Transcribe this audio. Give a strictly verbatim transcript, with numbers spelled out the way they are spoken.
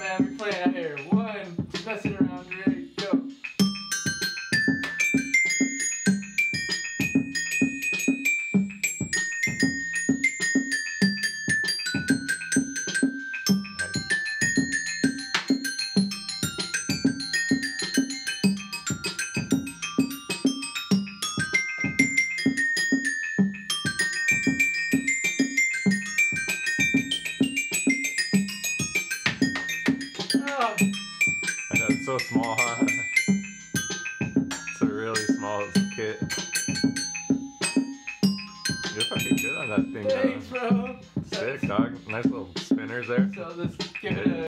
man. We're playing out here. One, messing around, ready, go. Oh. I know, it's so small, huh? It's a really small kit. You're fucking good on that thing, Thanks, though. bro. Sick, dog. Nice little spinners there. So let's give it a